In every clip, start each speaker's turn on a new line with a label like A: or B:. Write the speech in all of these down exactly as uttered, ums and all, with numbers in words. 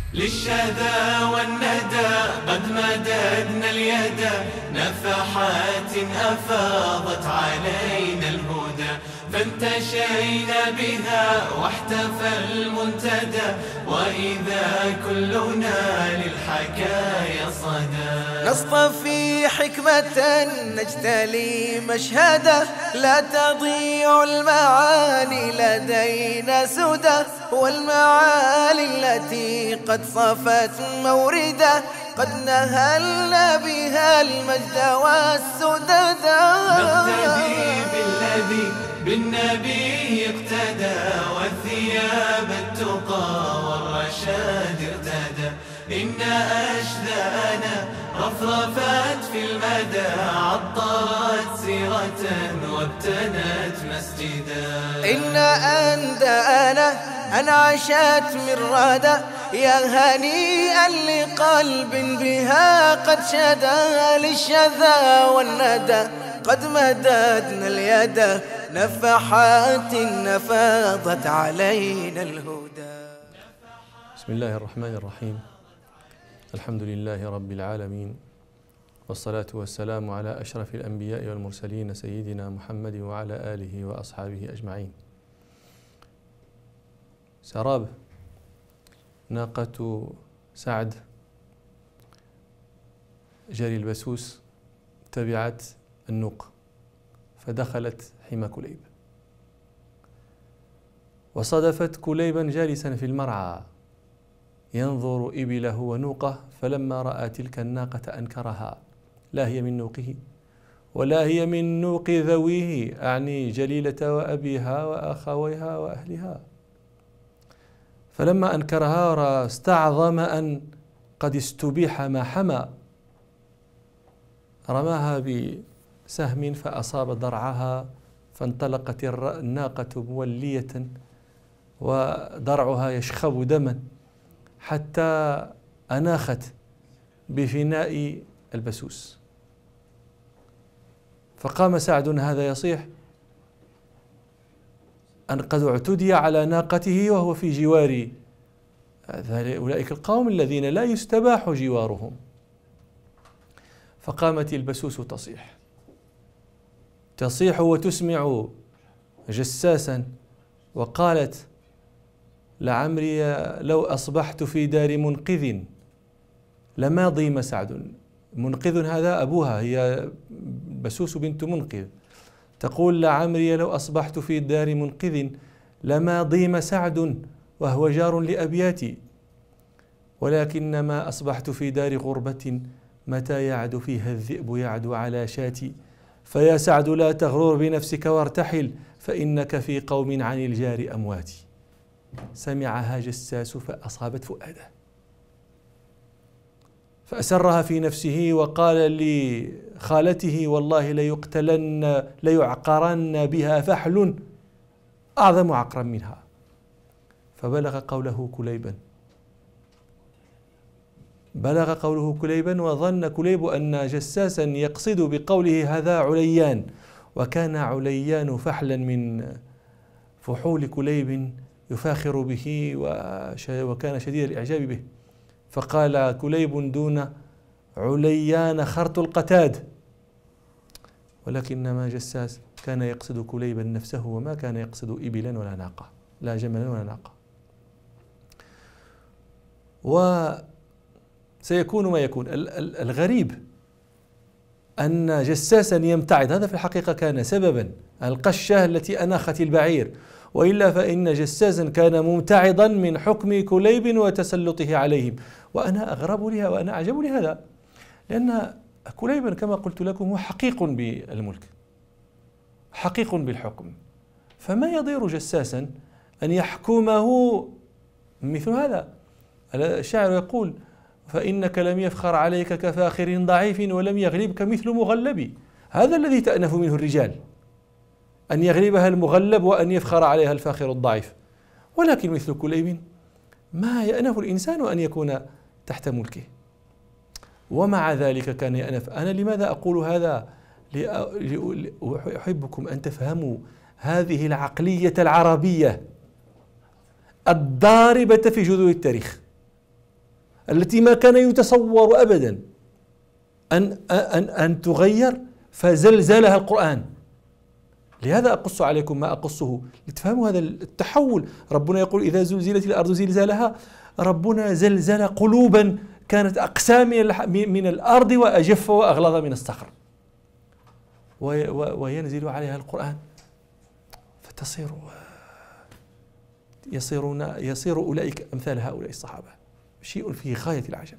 A: للشذا والندى قد مددنا اليد، نفحات أفاضت علينا الهدى، فانتشينا بها واحتفى المنتدى، وإذا كلنا للحكايا صدى.
B: نصطفي حكمة نجتلي مشهدا، لا تضيع المعاني لدينا سدى، والمعالي التي قد صفت موردا، قد نهلنا بها المجد والسددا.
A: نقتدي بالذي بالنبي اقتدى، والثياب التقى والرشاد ارتدى، إن أشدانا رفرفت في المدى، عطرت سيرة وابتنت مسجدا.
B: إن أندانا أنعشت من ردى، يا هنيئا لقلب بها قد شدا، للشذا والندى قد مددنا اليد، نفحات نفاضت علينا الهدى.
C: بسم الله الرحمن الرحيم. الحمد لله رب العالمين، والصلاة والسلام على أشرف الأنبياء والمرسلين سيدنا محمد وعلى آله وأصحابه أجمعين. سراب ناقة سعد جري البسوس تبعت النوق فدخلت حمى كليب، وصادفت كليبا جالسا في المرعى ينظر إبله ونوقه، فلما رأى تلك الناقة أنكرها، لا هي من نوقه ولا هي من نوق ذويه، أعني جليلة وأبيها وأخويها وأهلها. فلما أنكرها استعظم أن قد استبيح ما حمى، رماها بسهم فأصاب ضرعها، فانطلقت الناقة مولية وضرعها يشخب دما حتى أناخت بفناء البسوس. فقام سعد هذا يصيح أن قد اعتدي على ناقته وهو في جوار أولئك القوم الذين لا يستباح جوارهم. فقامت البسوس تصيح تصيح وتسمع جساسا، وقالت: لعمري لو أصبحت في دار منقذ لما ضيم سعد. منقذ هذا أبوها، هي بسوس بنت منقذ، تقول: لعمري لو أصبحت في دار منقذ لما ضيم سعد وهو جار لأبياتي، ولكنما أصبحت في دار غربة متى يعد فيها الذئب يعد على شاتي، فيا سعد لا تغرر بنفسك وارتحل، فإنك في قوم عن الجار أمواتي. سمعها جساس فأصابت فؤاده، فأسرها في نفسه وقال لخالته: والله ليقتلن ليعقرن بها فحل أعظم عقرا منها. فبلغ قوله كليبا بلغ قوله كليبا وظن كليب أن جساسا يقصد بقوله هذا عليان، وكان عليان فحلا من فحول كليب يفاخر به وكان شديد الإعجاب به. فقال كليب دون عليان خرط القتاد، ولكنما جساس كان يقصد كليبا نفسه، وما كان يقصد إبلا ولا ناقة، لا جملا ولا ناقة. وسيكون ما يكون. الغريب أن جساسا يمتعض، هذا في الحقيقة كان سببا، القشة التي أناخت البعير، وإلا فإن جساسا كان ممتعضا من حكم كليب وتسلطه عليهم. وأنا أغرب لها وأنا أعجب لهذا، لأن كليبا كما قلت لكم هو حقيق بالملك، حقيق بالحكم، فما يضير جساسا أن يحكمه مثل هذا. الشاعر يقول: فإنك لم يفخر عليك كفاخر ضعيف ولم يغلبك مثل مغلب. هذا الذي تأنف منه الرجال، أن يغلبها المغلب وأن يفخر عليها الفاخر الضعيف. ولكن مثل كليب ما يأنف الإنسان أن يكون تحت ملكه، ومع ذلك كان يأنف. أنا لماذا أقول هذا؟ أحبكم أن تفهموا هذه العقلية العربية الضاربة في جذور التاريخ. التي ما كان يتصور أبدا أن أن أن تغير، فزلزلها القرآن. لهذا أقص عليكم ما أقصه لتفهموا هذا التحول. ربنا يقول إذا زلزلت الأرض زلزالها، ربنا زلزل قلوبا كانت أقسى من الأرض وأجف وأغلظ من الصخر، وينزل عليها القرآن فتصير يصيرون يصير أولئك أمثال هؤلاء الصحابة. شيء في غاية العجب.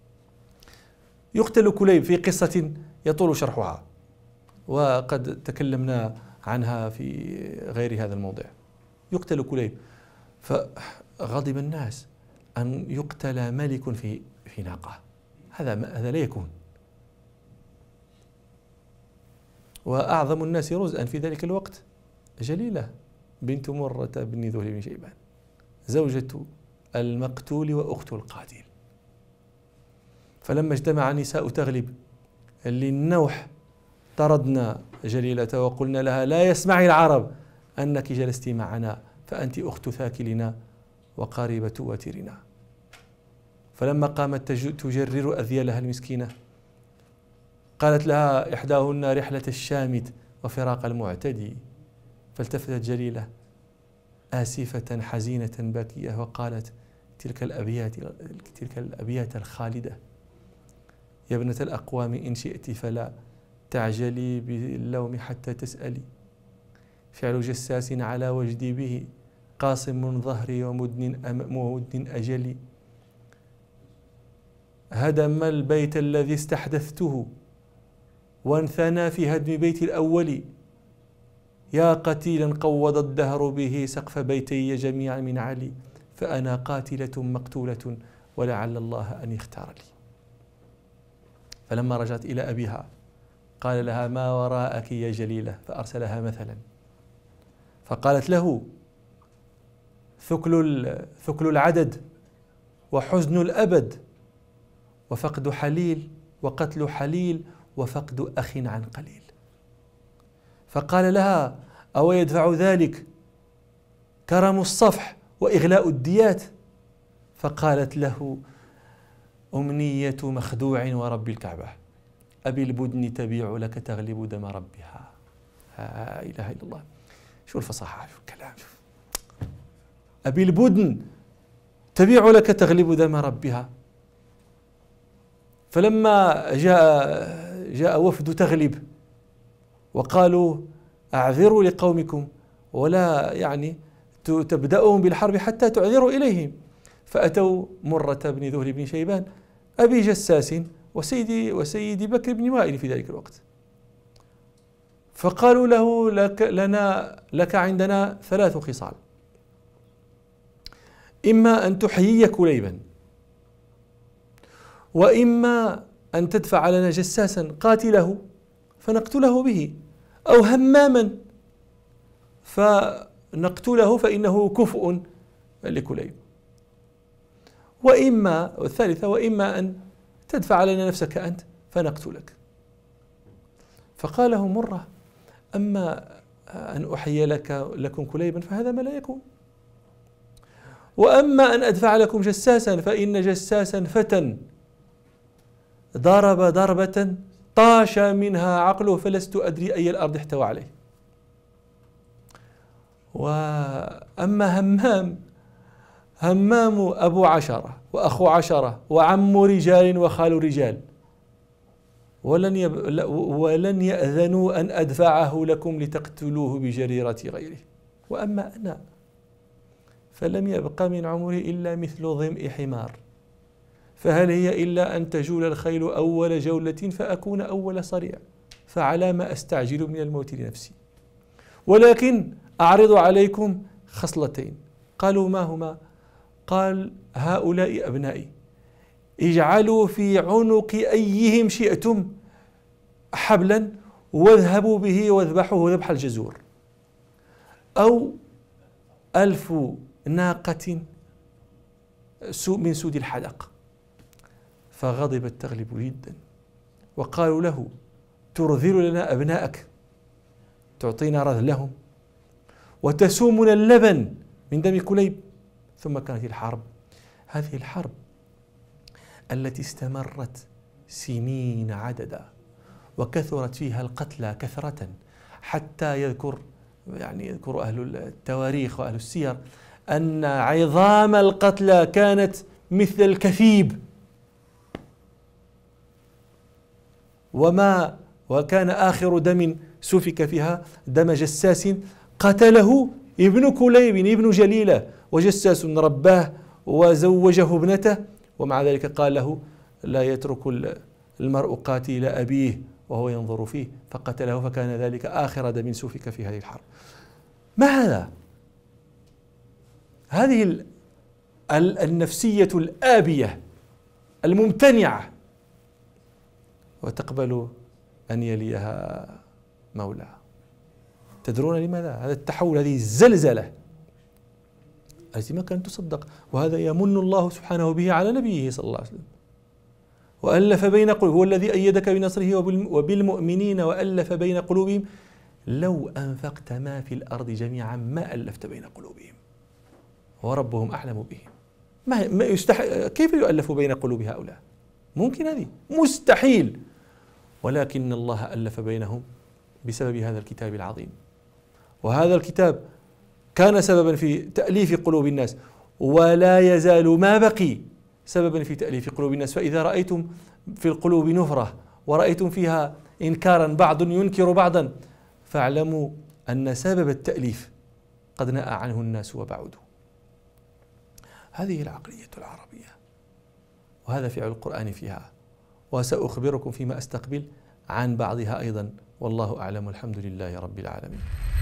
C: يقتل كليب في قصة يطول شرحها، وقد تكلمنا عنها في غير هذا الموضع. يقتل كليب، فغضب الناس أن يقتل ملك في في ناقة، هذا هذا لا يكون. وأعظم الناس رزءا في ذلك الوقت جليلة بنت مرة بن ذهل بن شيبان، زوجة المقتول وأخت القاتل. فلما اجتمع نساء تغلب للنوح طردنا جليلة وقلنا لها لا يسمع العرب أنك جلست معنا، فأنت أخت ثاكلنا وقاربة واترنا. فلما قامت تجرر أذيالها المسكينة قالت لها إحداهن رحلة الشامت وفراق المعتدي، فالتفتت جليلة آسفة حزينة باكية وقالت تلك الأبيات تلك الأبيات الخالدة: يا ابنة الأقوام إن شئت فلا تعجلي باللوم حتى تسألي، فعل جساس على وجدي به قاصم من ظهري ومدن ومدن أجلي، هدم البيت الذي استحدثته وانثنى في هدم بيت الأول، يا قتيلا قوض الدهر به سقف بيتي جميعا من علي، فأنا قاتلة مقتولة ولعل الله أن يختار لي. فلما رجعت إلى أبيها قال لها ما وراءك يا جليلة، فأرسلها مثلا فقالت له ثكل ثكل العدد وحزن الأبد وفقد حليل وقتل حليل وفقد أخ عن قليل. فقال لها أو يدفع ذلك كرم الصفح وإغلاء الديات؟ فقالت له أمنية مخدوع ورب الكعبة، أبي البدن تبيع لك تغلب دم ربها. لا إله إلا الله. شو الفصاحة، شو الكلام، شوف. أبي البدن تبيع لك تغلب دم ربها. فلما جاء جاء وفد تغلب وقالوا أعذروا لقومكم ولا يعني تبدأهم بالحرب حتى تعذروا إليهم، فأتوا مرة بن ذهل بن شيبان أبي جساس وسيدي وسيدي بكر بن وائل في ذلك الوقت، فقالوا له لك لنا لك عندنا ثلاث خصال: إما أن تحيي كليبا، وإما أن تدفع لنا جساسا قاتله فنقتله به، أو هماما فنقتله فإنه كفء لكليب، وإما والثالثة وإما أن تدفع لنا نفسك أنت فنقتلك. فقال له مرة أما أن أحيي لك لكم كليبا فهذا ما لا يكون، وأما أن أدفع لكم جساسا فإن جساسا فتى ضرب ضربة طاش منها عقله فلست أدري أي الأرض احتوى عليه. وأما همام همام أبو عشرة وأخو عشرة وعم رجال وخال رجال، ولن يب... ولن يأذنوا أن أدفعه لكم لتقتلوه بجريرة غيره. وأما أنا فلم يبق من عمري إلا مثل ظمئ حمار، فهل هي إلا أن تجول الخيل أول جولة فأكون أول صريع، فعلى ما أستعجل من الموت لنفسي. ولكن أعرض عليكم خصلتين. قالوا ما هما؟ قال هؤلاء أبنائي، اجعلوا في عنق أيهم شئتم حبلا واذهبوا به واذبحوه ذبح الجزور، أو ألف ناقة من سود الحدق. فغضب التغلب جدا وقالوا له ترذل لنا أبنائك، تعطينا رذلهم وتسومنا اللبن من دم كليب. ثم كانت الحرب. هذه الحرب التي استمرت سنين عددا وكثرت فيها القتلى كثرة، حتى يذكر يعني يذكر أهل التواريخ وأهل السير أن عظام القتلى كانت مثل الكثيب، وما وكان آخر دم سفك فيها دم جساس قتله ابن كليب ابن جليلة، وجساس رباه وزوجه ابنته، ومع ذلك قال له لا يترك المرء قاتل أبيه وهو ينظر فيه، فقتله، فكان ذلك آخر دم سفك في هذه الحرب. ما هذا؟ هذه النفسية الآبية الممتنعة، وتقبل أن يليها مولاها. تدرون لماذا؟ هذا التحول، هذه الزلزلة التي ما كانت تصدق، وهذا يمن الله سبحانه به على نبيه صلى الله عليه وسلم. وألف بين قلوبهم، هو الذي أيدك بنصره وبالمؤمنين وألف بين قلوبهم لو أنفقت ما في الأرض جميعا ما ألفت بين قلوبهم وربهم أعلم بهم. ما ما يستحيل، كيف يؤلف بين قلوب هؤلاء؟ ممكن هذه؟ مستحيل. ولكن الله ألف بينهم بسبب هذا الكتاب العظيم، وهذا الكتاب كان سببا في تأليف قلوب الناس، ولا يزال ما بقي سببا في تأليف قلوب الناس. فإذا رأيتم في القلوب نفرة ورأيتم فيها إنكارا، بعض ينكر بعضا، فاعلموا أن سبب التأليف قد نأى عنه الناس وبعدوا. هذه العقلية العربية، وهذا فعل القرآن فيها، وسأخبركم فيما أستقبل عن بعضها أيضا، والله أعلم، الحمد لله رب العالمين.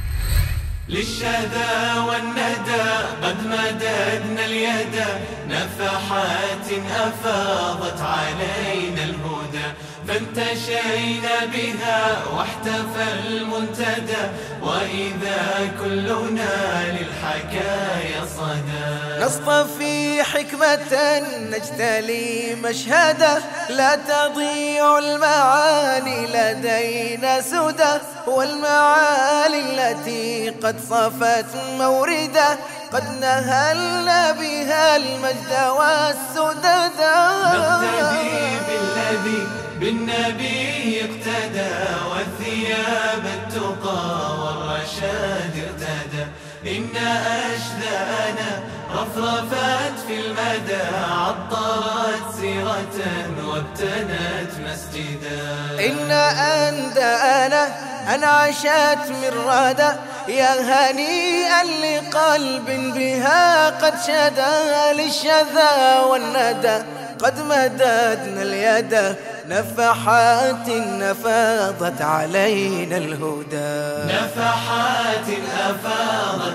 A: للشذا والندى قد مددنا اليد، نفحات أفاضت علينا الهدى، فانتشينا بها واحتفى المنتدى، وإذا كلنا للحكايا صدى.
B: نصطفي حكمة نجتلي مشهدا، لا تضيع المعاني لدينا سدى، والمعالي التي قد صفت موردا، قد نهلنا بها المجد والسددا.
A: نقتدي بالذي بالنبي اقتدى، والثياب التقى والرشاد ارتدى، إن أشلاءنا رفرفت في المدى، عطرت سيرة وابتنت مسجدا.
B: إن أندانا أنعشت من رادة، يا هنيئا لقلب بها قد شدا، للشذا والندى قد مددنا اليد، نفحات أفاضت علينا الهدى.
A: نفحات أفاضت